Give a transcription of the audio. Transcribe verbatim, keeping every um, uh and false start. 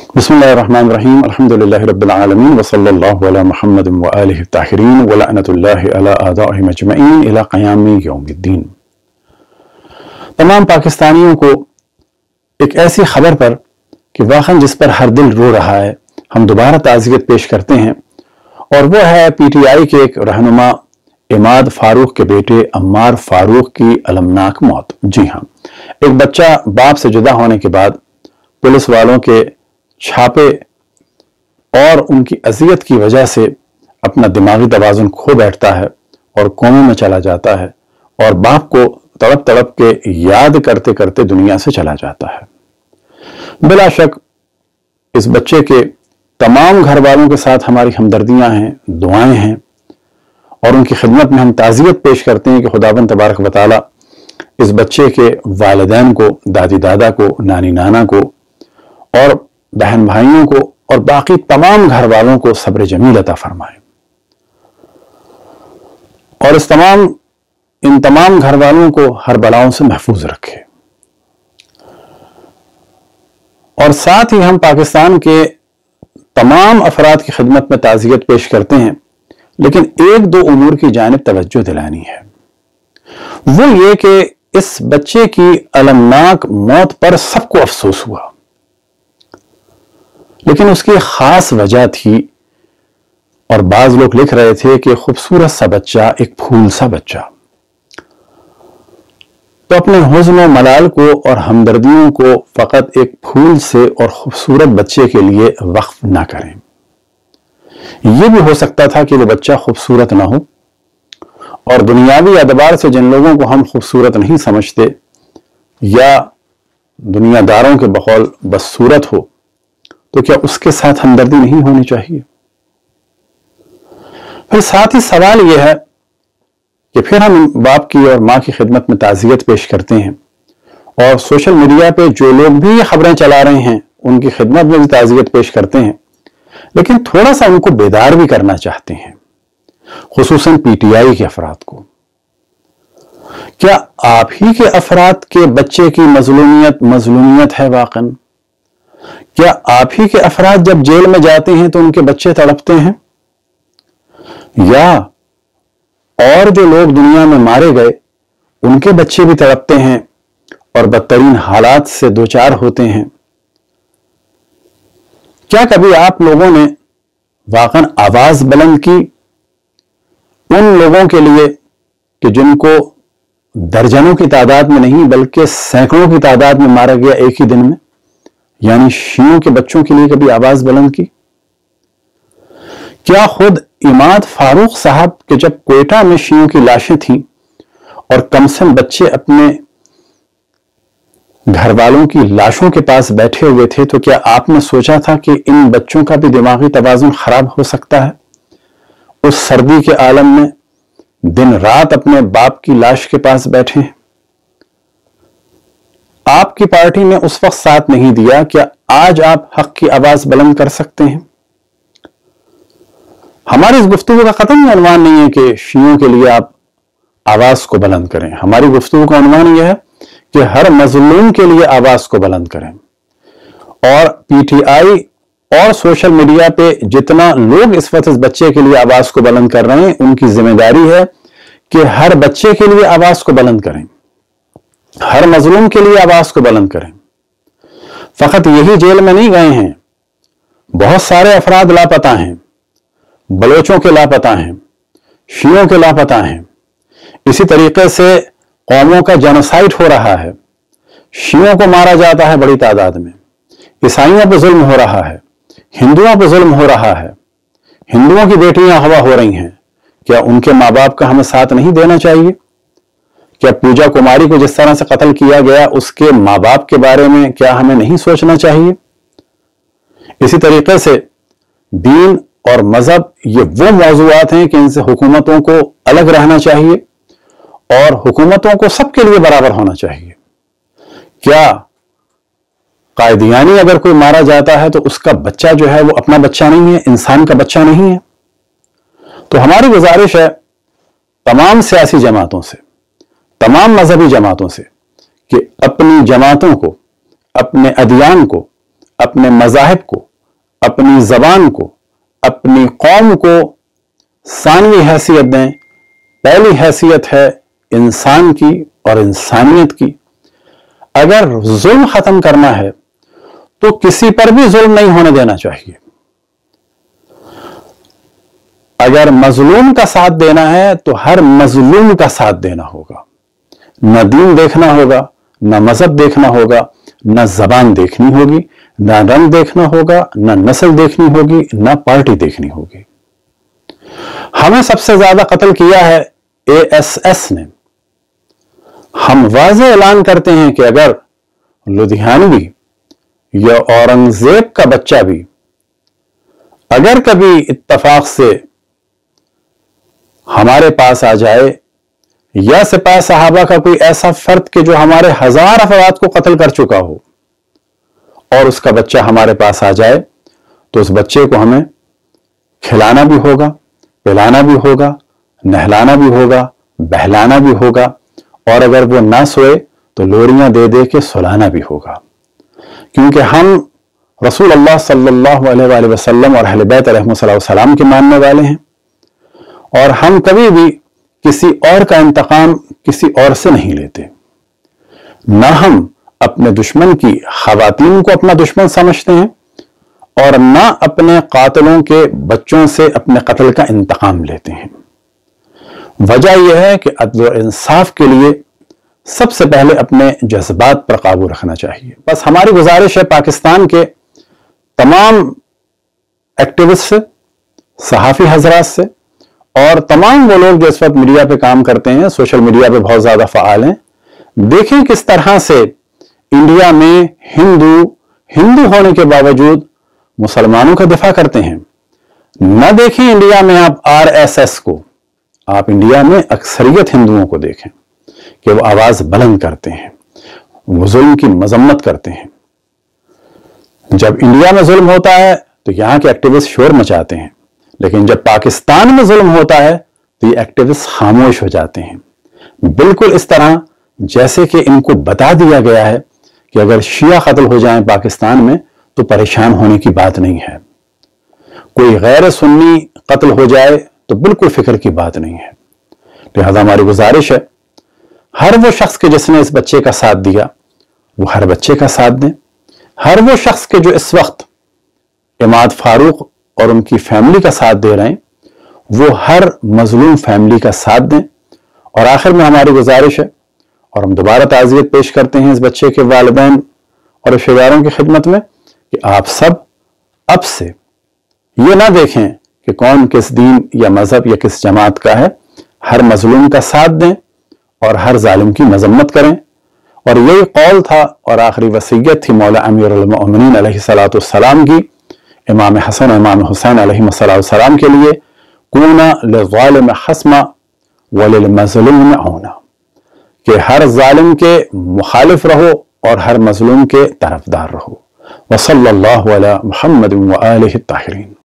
बिस्मिल्लाहिर्रहमानिर्रहीम अल्हम्दुलिल्लाहि रब्बिल आलमीन व सल्लल्लाहु अला मुहम्मद व आलिहि ताहिरीन व लअनतुल्लाहि अला आदाइहिम अजमईन इला क़यामी यौमिद्दीन। तमाम पाकिस्तानियों को एक ऐसी खबर पर कि वाक़ई जिस पर हर दिल रो रहा है हम दोबारा ताज़ियत पेश करते हैं, और वो है पी टी आई के एक रहनुमा इमाद फारूक के बेटे अम्मार फारूक की अलमनाक मौत। जी हाँ, एक बच्चा बाप से जुदा होने के बाद पुलिस वालों के छापे और उनकी अजियत की वजह से अपना दिमागी तवाज़ुन खो बैठता है और कोमे में चला जाता है और बाप को तड़प तड़प के याद करते करते दुनिया से चला जाता है। बिला शक इस बच्चे के तमाम घर वालों के साथ हमारी हमदर्दियां हैं, दुआएं हैं, और उनकी खिदमत में हम ताज़ियत पेश करते हैं कि खुदावंद तबारक व तआला इस बच्चे के वालिदैन को, दादी दादा को, नानी नाना को और बहन भाइयों को और बाकी तमाम घर वालों को सब्र जमील अता फरमाए, और इस तमाम इन तमाम घर वालों को हर बलाओं से महफूज रखे। और साथ ही हम पाकिस्तान के तमाम अफराद की खिदमत में ताज़ियत पेश करते हैं, लेकिन एक दो उमूर की जानिब तवज्जो दिलानी है। वो ये कि इस बच्चे की अलमनाक मौत पर सबको अफसोस हुआ, लेकिन उसकी खास वजह थी, और बाज लोग लिख रहे थे कि खूबसूरत सा बच्चा, एक फूल सा बच्चा। तो अपने हुज़्न और मलाल को और हमदर्दियों को फकत एक फूल से और खूबसूरत बच्चे के लिए वक्फ ना करें। यह भी हो सकता था कि वो बच्चा खूबसूरत ना हो, और दुनियावी एतबार से जिन लोगों को हम खूबसूरत नहीं समझते या दुनियादारों के बकौल बदसूरत हो, तो क्या उसके साथ हमदर्दी नहीं होनी चाहिए? फिर साथ ही सवाल यह है कि फिर हम बाप की और माँ की खिदमत में ताज़ियत पेश करते हैं, और सोशल मीडिया पे जो लोग भी खबरें चला रहे हैं उनकी खिदमत में भी ताज़ियत पेश करते हैं, लेकिन थोड़ा सा उनको बेदार भी करना चाहते हैं, खुसूसन पी टी आई के अफराद को। क्या आप ही के अफराद के बच्चे की मजलूमियत मजलूमियत है वाकन? क्या आप ही के अफराद जब जेल में जाते हैं तो उनके बच्चे तड़पते हैं? या और जो लोग दुनिया में मारे गए उनके बच्चे भी तड़पते हैं और बदतरीन हालात से दो चार होते हैं? क्या कभी आप लोगों ने वाकई आवाज बुलंद की उन लोगों के लिए कि जिनको दर्जनों की तादाद में नहीं बल्कि सैकड़ों की तादाद में मारा गया एक ही दिन में, यानी शियों के बच्चों के लिए कभी आवाज बुलंद की? क्या खुद इमाद फारूक साहब के जब क्वेटा में शियों की लाशें थीं और कमसम बच्चे अपने घर वालों की लाशों के पास बैठे हुए थे, तो क्या आपने सोचा था कि इन बच्चों का भी दिमागी तवाज़ुन खराब हो सकता है? उस सर्दी के आलम में दिन रात अपने बाप की लाश के पास बैठे हैं। आपकी पार्टी ने उस वक्त साथ नहीं दिया, क्या आज आप हक की आवाज बुलंद कर सकते हैं? हमारी इस गुफ्तगू का कतई उन्वान नहीं है कि शियों के लिए आप आवाज को बुलंद करें। हमारी गुफ्तगू का उन्वान यह है कि हर मजलूम के लिए आवाज को बुलंद करें, और पी टी आई और सोशल मीडिया पे जितना लोग इस वक्त इस बच्चे के लिए आवाज को बुलंद कर रहे हैं, उनकी जिम्मेदारी है कि हर बच्चे के लिए आवाज को बुलंद करें, हर मजलूम के लिए आवाज को बुलंद करें। फकत यही जेल में नहीं गए हैं, बहुत सारे अफराद लापता हैं, बलोचों के लापता हैं, शियों के लापता हैं। इसी तरीके से कौमों का जेनोसाइड हो रहा है, शियों को मारा जाता है बड़ी तादाद में, ईसाइयों पर जुल्म हो रहा है, हिंदुओं पर जुल्म हो रहा है, हिंदुओं की बेटियां हवा हो रही हैं। क्या उनके माँ बाप का हमें साथ नहीं देना चाहिए? क्या पूजा कुमारी को जिस तरह से कत्ल किया गया उसके माँ बाप के बारे में क्या हमें नहीं सोचना चाहिए? इसी तरीके से दीन और मजहब ये वो मौजूआत हैं कि इनसे हुकूमतों को अलग रहना चाहिए और हुकूमतों को सबके लिए बराबर होना चाहिए। क्या कायदियानी अगर कोई मारा जाता है तो उसका बच्चा जो है वो अपना बच्चा नहीं है, इंसान का बच्चा नहीं है? तो हमारी गुजारिश है तमाम सियासी जमातों से, तमाम मजहबी जमातों से, कि अपनी जमातों को, अपने अदियान को, अपने मज़ाहिब को, अपनी ज़बान को, अपनी कौम को सानवी हैसियत दें। पहली हैसियत है इंसान की और इंसानियत की। अगर जुल्म खत्म करना है तो किसी पर भी जुल्म नहीं होने देना चाहिए। अगर मजलूम का साथ देना है तो हर मजलूम का साथ देना होगा। न दीन देखना होगा, न मजहब देखना होगा, न जबान देखनी होगी, न रंग देखना होगा, न नस्ल देखनी होगी, न पार्टी देखनी होगी। हमें सबसे ज्यादा कत्ल किया है ए एस एस ने। हम वाज़े ऐलान करते हैं कि अगर लुधियानवी या औरंगजेब का बच्चा भी अगर कभी इत्तफाक से हमारे पास आ जाए, या सिपाही साहबा का कोई ऐसा फर्द कि जो हमारे हजार अफराद को कत्ल कर चुका हो और उसका बच्चा हमारे पास आ जाए, तो उस बच्चे को हमें खिलाना भी होगा, पिलाना भी होगा, नहलाना भी होगा, बहलाना भी होगा, और अगर वो ना सोए तो लोरियां दे दे के सुलाना भी होगा। क्योंकि हम रसूल अल्लाह सल्लल्लाहु अलैहि वसल्लम और अहले बैत अलैहिस्सलाम के मानने वाले हैं, और हम कभी भी किसी और का इंतकाम किसी और से नहीं लेते। ना हम अपने दुश्मन की खवातीन को अपना दुश्मन समझते हैं, और ना अपने कातिलों के बच्चों से अपने कत्ल का इंतकाम लेते हैं। वजह यह है कि अदल और इंसाफ के लिए सबसे पहले अपने जज्बात पर काबू रखना चाहिए। बस हमारी गुजारिश है पाकिस्तान के तमाम एक्टिविस्ट से, सहाफ़ी हजरात से, और तमाम वो लोग जो इस वक्त मीडिया पे काम करते हैं, सोशल मीडिया पे बहुत ज्यादा फ़ाल हैं, देखें किस तरह से इंडिया में हिंदू हिंदू होने के बावजूद मुसलमानों का दिफा करते हैं। न देखें इंडिया में आप आर एस एस को, आप इंडिया में अक्सरियत हिंदुओं को देखें कि वो आवाज बुलंद करते हैं, वो जुल्म की मजम्मत करते हैं। जब इंडिया में जुल्म होता है तो यहां के एक्टिविस्ट शोर मचाते हैं, लेकिन जब पाकिस्तान में जुल्म होता है तो ये एक्टिविस्ट खामोश हो जाते हैं। बिल्कुल इस तरह जैसे कि इनको बता दिया गया है कि अगर शिया कत्ल हो जाएं पाकिस्तान में तो परेशान होने की बात नहीं है, कोई गैर सुन्नी कत्ल हो जाए तो बिल्कुल फिक्र की बात नहीं है। लिहाजा हमारी गुजारिश है, हर वो शख्स के जिसने इस बच्चे का साथ दिया वो हर बच्चे का साथ दें। हर वो शख्स के जो इस वक्त इमाद फारूक और उनकी फैमिली का साथ दे रहे हैं, वो हर मजलूम फैमिली का साथ दें। और आखिर में हमारी गुजारिश है, और हम दोबारा ताज़ियत पेश करते हैं इस बच्चे के वालिदैन और रिश्तेदारों की खिदमत में, कि आप सब अब से ये ना देखें कि कौन किस दीन या मजहब या किस जमात का है, हर मजलूम का साथ दें और हर जालिम की मजम्मत करें। और यही कौल था और आखिरी वसीयत थी मौला अमीरुल मोमिनीन अलैहिस्सलातु वस्सलाम की इमाम हसन इमाम हुसैन अलैहिस्सलाम के लिए, कूना लिज़ालिम हस्मा व लिलमज़लूम औना, कि हर जालिम के मुखालिफ रहो और हर मजलूम के तरफदार रहो। वसल्लल्लाहु अला मुहम्मद व आलिहि ताहिरीन।